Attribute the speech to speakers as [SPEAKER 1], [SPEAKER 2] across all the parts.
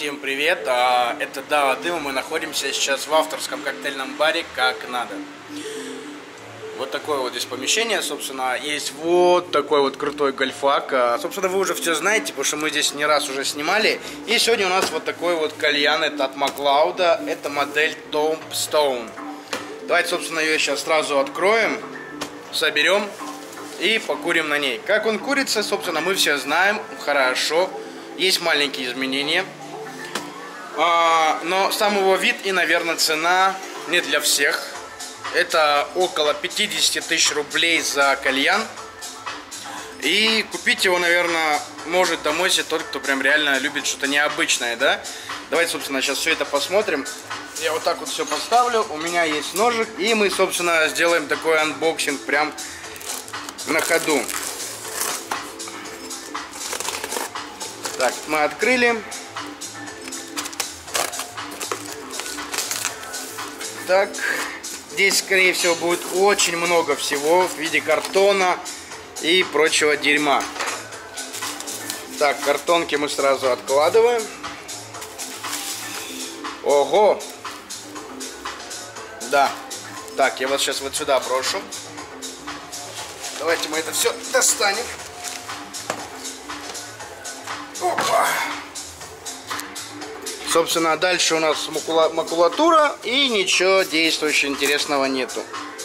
[SPEAKER 1] Всем привет! Это Дава Дыма. Мы находимся сейчас в авторском коктейльном баре «Как надо». Вот такое вот здесь помещение, собственно, есть вот такой вот крутой гольфак. Собственно, вы уже все знаете, потому что мы здесь не раз уже снимали. И сегодня у нас вот такой вот кальян, это от Маклауда, это модель Tombstone. Давайте, собственно, ее сейчас сразу откроем, соберем и покурим на ней. Как он курится, собственно, мы все знаем хорошо. Есть маленькие изменения. Но сам его вид и, наверное, цена не для всех. Это около 50 тысяч рублей за кальян. И купить его, наверное, может домой себе тот, кто прям реально любит что-то необычное, да? Давайте, собственно, сейчас все это посмотрим. Я вот так вот все поставлю. У меня есть ножик. И мы, собственно, сделаем такой анбоксинг прям на ходу. Так, мы открыли. Так, здесь, скорее всего, будет очень много всего в виде картона и прочего дерьма. Так, картонки мы сразу откладываем. Ого! Да. Так, я вас сейчас вот сюда брошу. Давайте мы это все достанем. Опа. Собственно, дальше у нас макулатура и ничего действующего интересного нету.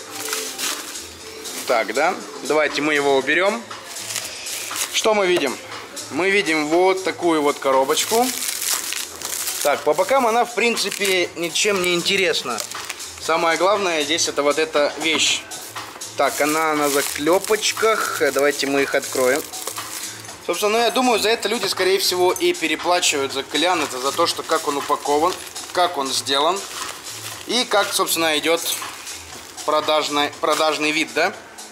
[SPEAKER 1] Так, да? Давайте мы его уберем. Что мы видим? Мы видим вот такую вот коробочку. Так, по бокам она, в принципе, ничем не интересна. Самое главное здесь это вот эта вещь. Так, она на заклепочках. Давайте мы их откроем. Собственно, я думаю, за это люди, скорее всего, и переплачивают за кальян. Это за то, что как он упакован, как он сделан и как, собственно, идет продажный вид, да?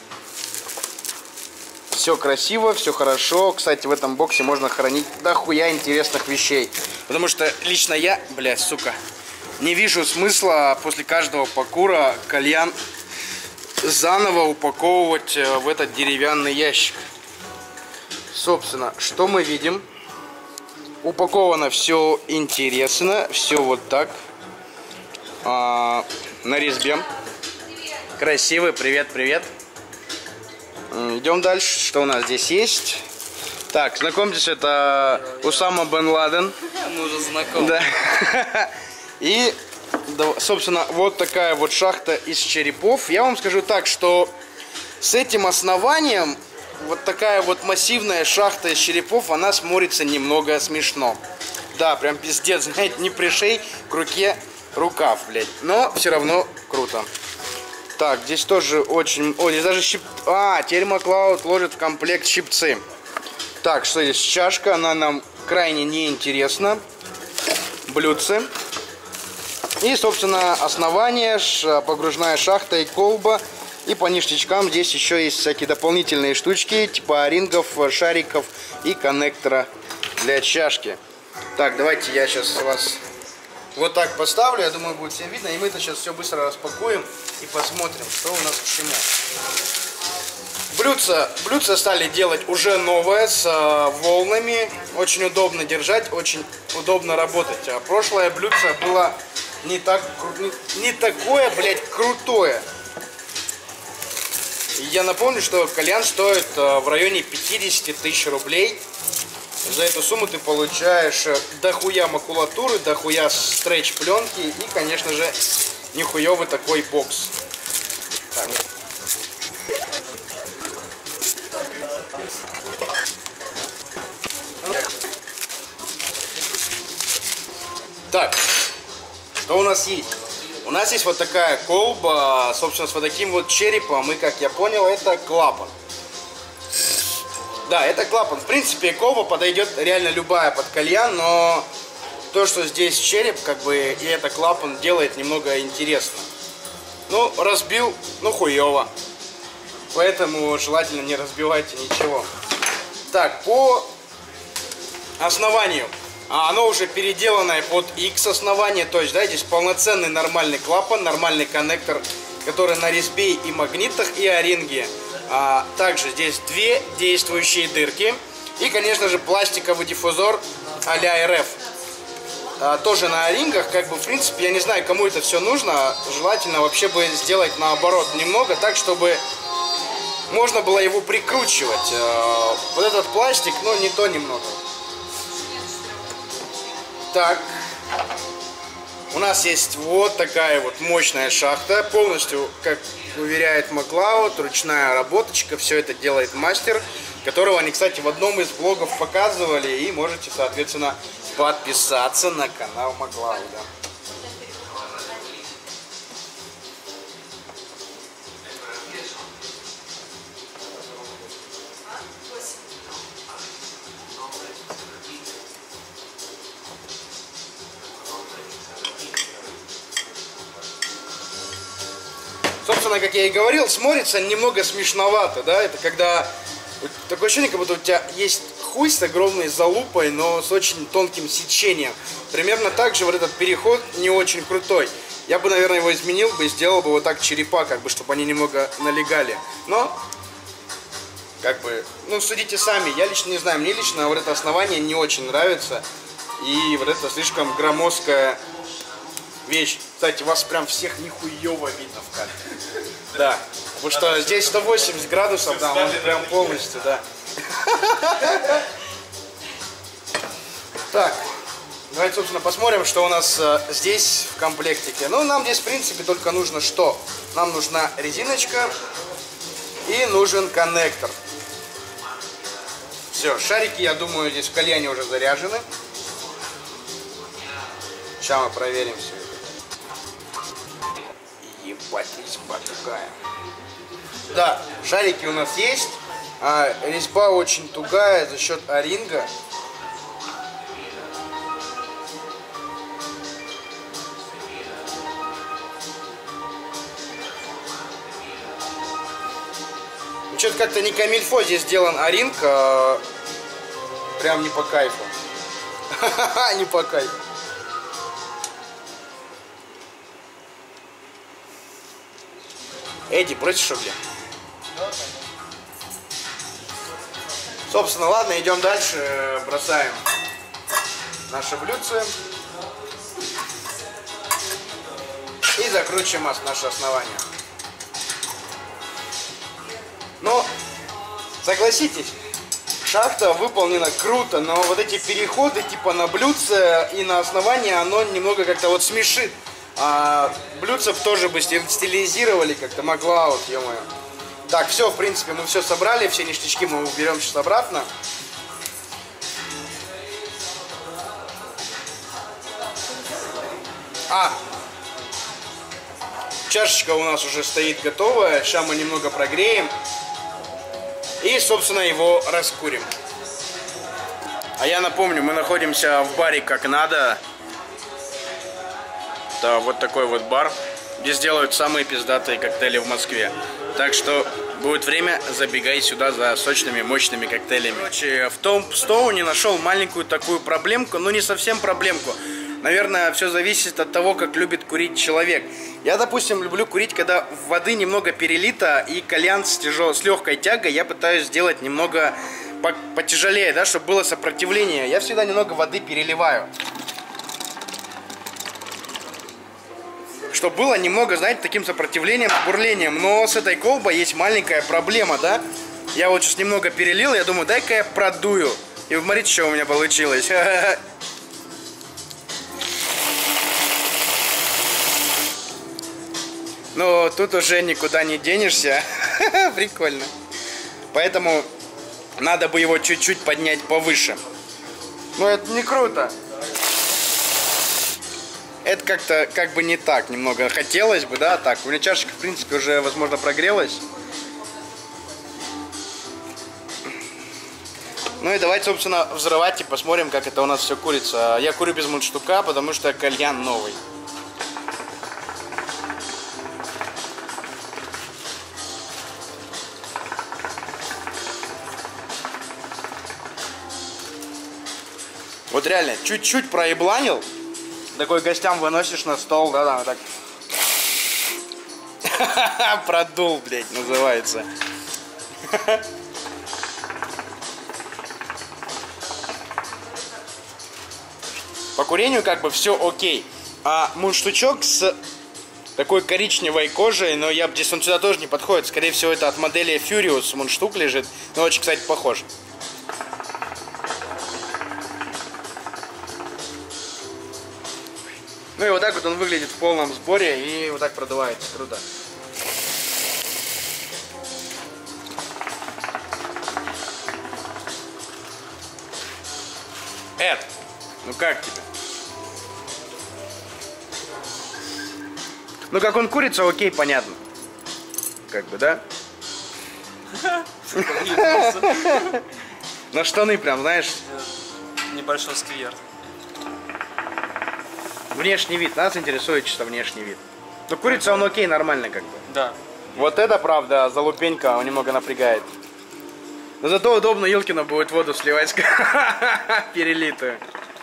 [SPEAKER 1] Все красиво, все хорошо. Кстати, в этом боксе можно хранить дохуя интересных вещей. Потому что лично я, бля, сука, не вижу смысла после каждого покура кальян заново упаковывать в этот деревянный ящик. Собственно, что мы видим? Упаковано все интересно, все вот так. На резьбе. Красивый, привет, привет. Идем дальше. Что у нас здесь есть? Так, знакомьтесь, это Усама бен Ладен.
[SPEAKER 2] Мы уже знакомы.
[SPEAKER 1] Да. И, собственно, вот такая вот шахта из черепов. Я вам скажу так, что с этим основанием вот такая вот массивная шахта из черепов, она смотрится немного смешно. Да, прям пиздец, знаете, не пришей к руке рукав, блядь. Но все равно круто. Так, здесь тоже очень... О, здесь даже теперь Маклауд ложит в комплект щипцы. Так, что здесь? Чашка, она нам крайне неинтересна. Блюдце. И, собственно, основание, погружная шахта и колба. И по ништячкам здесь еще есть всякие дополнительные штучки, типа о-рингов, шариков и коннектора для чашки. Так, давайте я сейчас вас вот так поставлю, я думаю, будет всем видно. И мы это сейчас все быстро распакуем и посмотрим, что у нас к чему. Блюдце стали делать уже новое, с волнами. Очень удобно держать, очень удобно работать. А прошлое блюдце было не такое, блядь, крутое. Я напомню, что кальян стоит в районе 50 тысяч рублей. За эту сумму ты получаешь дохуя макулатуры, дохуя стретч-пленки и, конечно же, нихуевый такой бокс. Так, что у нас есть? У нас есть вот такая колба, собственно, с вот таким вот черепом, и, как я понял, это клапан. Да, это клапан. В принципе, колба подойдет реально любая под кальян, но то, что здесь череп, как бы, и это клапан, делает немного интересно. Ну, разбил, ну, хуево. Поэтому желательно не разбивайте ничего. Так, по основанию. Оно уже переделанное под X основание, то есть, да, здесь полноценный нормальный клапан, нормальный коннектор, который на резьбе и магнитах, и о-ринге. Также здесь две действующие дырки и, конечно же, пластиковый диффузор а-ля РФ. тоже на о-рингах, как бы, в принципе, я не знаю, кому это все нужно. Желательно вообще бы сделать наоборот немного, так, чтобы можно было его прикручивать. Вот этот пластик, ну, не то немного. Так. У нас есть вот такая вот мощная шахта. Полностью, как уверяет Маклауд, ручная работочка. Все это делает мастер, которого они, кстати, в одном из блогов показывали. И можете, соответственно, подписаться на канал Маклауда. Собственно, как я и говорил, смотрится немного смешновато, да, это когда такое ощущение, как будто у тебя есть хуй с огромной залупой, но с очень тонким сечением. Примерно так же вот этот переход не очень крутой. Я бы, наверное, его изменил бы и сделал бы вот так черепа, как бы, чтобы они немного налегали. Но, как бы, ну, судите сами, я лично не знаю, мне лично вот это основание не очень нравится. И вот это слишком громоздкая вещь. Кстати, вас прям всех нихуево видно в кадре. Да. Потому что здесь 180 градусов, да, он прям полностью, да. Так. Давайте, собственно, посмотрим, что у нас здесь в комплектике. Ну, нам здесь, в принципе, только нужно что? Нам нужна резиночка и нужен коннектор. Все, шарики, я думаю, здесь в кальяне уже заряжены. Сейчас мы проверим все это. Ебать, резьба тугая. Да, шарики у нас есть. Резьба очень тугая за счет о-ринга. Что-то как-то не камильфо здесь сделан о-ринг, прям не по кайфу. Не по кайфу. Эдди, бросишь что ли? Собственно, ладно, идем дальше. Бросаем наши блюдце. И закручиваем наше основание. Но, согласитесь, шахта выполнена круто, но вот эти переходы типа на блюдце и на основание, оно немного как-то вот смешит. Блюдце тоже бы стилизировали как-то, Маклауд, ё-моё. Так, все, в принципе, мы все собрали, все ништячки мы уберем сейчас обратно. Чашечка у нас уже стоит готовая, сейчас мы немного прогреем. И, собственно, его раскурим. А я напомню, мы находимся в баре «Как надо». Да, вот такой вот бар, где сделают самые пиздатые коктейли в Москве. Так что будет время, забегай сюда за сочными, мощными коктейлями. Короче, в Томпстоуне нашел маленькую такую проблемку, но не совсем проблемку. Наверное, все зависит от того, как любит курить человек. Я, допустим, люблю курить, когда воды немного перелито и кальян с легкой тягой я пытаюсь сделать немного потяжелее, да, чтобы было сопротивление. Я всегда немного воды переливаю. Чтобы было немного, знаете, таким сопротивлением, бурлением. Но с этой колбой есть маленькая проблема, да. Я вот сейчас немного перелил, я думаю, дай-ка я продую. И смотрите, что у меня получилось. Но тут уже никуда не денешься. Прикольно. Поэтому надо бы его чуть-чуть поднять повыше. Но это не круто. Это как-то как бы не так немного. Хотелось бы, да, так. У меня чашечка, в принципе, уже, возможно, прогрелась. Ну и давайте, собственно, взрывать и посмотрим, как это у нас все курится. Я курю без мундштука, потому что кальян новый. Вот реально, чуть-чуть проебланил. Такой гостям выносишь на стол, да, так. Продул, блядь, называется. По курению как бы все окей. А мундштучок с такой коричневой кожей, но здесь он сюда тоже не подходит. Скорее всего, это от модели Furious мундштук лежит. Но очень, кстати, похож. Ну и вот так вот он выглядит в полном сборе и вот так продувается. Круто. Эд, ну как тебе? Ну как он курица, окей, понятно. Как бы, да? На штаны прям, знаешь.
[SPEAKER 2] Небольшой сквер.
[SPEAKER 1] Внешний вид, нас интересует чисто внешний вид. Ну курица, он окей, нормально как бы.
[SPEAKER 2] Да.
[SPEAKER 1] Вот это, правда, залупенька, он немного напрягает. Но зато удобно Илкина будет воду сливать перелитую.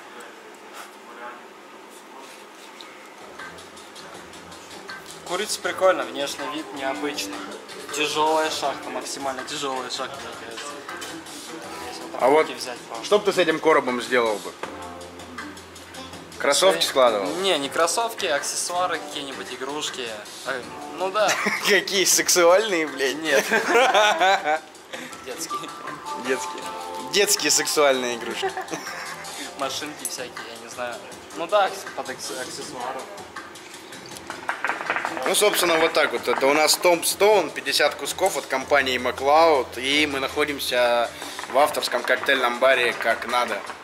[SPEAKER 2] Курица прикольно, внешний вид необычный. Тяжелая шахта, максимально тяжелая шахта, мне кажется.
[SPEAKER 1] А вот
[SPEAKER 2] взять,
[SPEAKER 1] что бы ты с этим коробом сделал бы? Кроссовки складывал?
[SPEAKER 2] Не кроссовки, аксессуары, какие-нибудь игрушки. Ну да.
[SPEAKER 1] Какие сексуальные, блядь?
[SPEAKER 2] Нет. Детские.
[SPEAKER 1] Детские сексуальные игрушки.
[SPEAKER 2] Машинки всякие, я не знаю. Ну да, под аксессуары.
[SPEAKER 1] Ну, собственно, вот так вот. Это у нас Tombstone, 50 кусков от компании McLeod. И мы находимся в авторском коктейльном баре «Как надо».